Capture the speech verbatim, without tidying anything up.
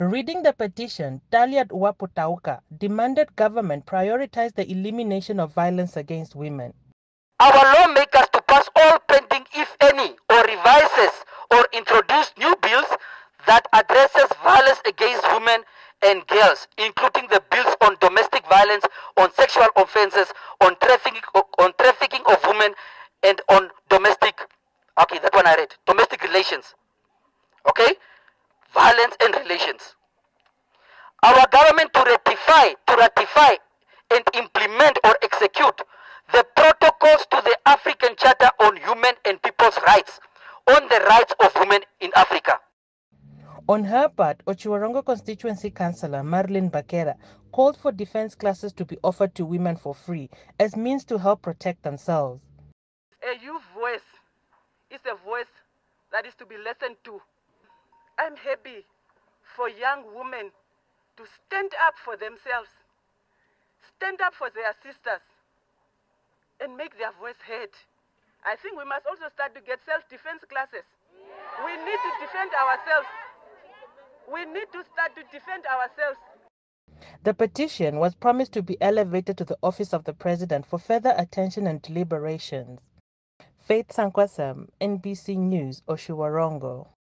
Reading the petition, Taliat Uwaputauka demanded government prioritize the elimination of violence against women. Our lawmakers to pass all pending, if any, or revises or introduce new bills that addresses violence against women and girls, including the bills on domestic violence, on sexual offenses, on trafficking, on trafficking of women, and on domestic, okay, that one I read, domestic relations, okay, violence and relations. Our government to ratify, to ratify and implement or execute the protocols to the African Charter on Human and People's Rights, on the rights of women in Africa. On her part, Ochiwarongo constituency councillor Marlene Bakera called for defense classes to be offered to women for free as means to help protect themselves. A youth voice is a voice that is to be listened to. I'm happy for young women to stand up for themselves, stand up for their sisters, and make their voice heard. I think we must also start to get self-defense classes. We need to defend ourselves. We need to start to defend ourselves. The petition was promised to be elevated to the office of the president for further attention and deliberations. Faith Sankwasam, N B C News, Oshiwarongo.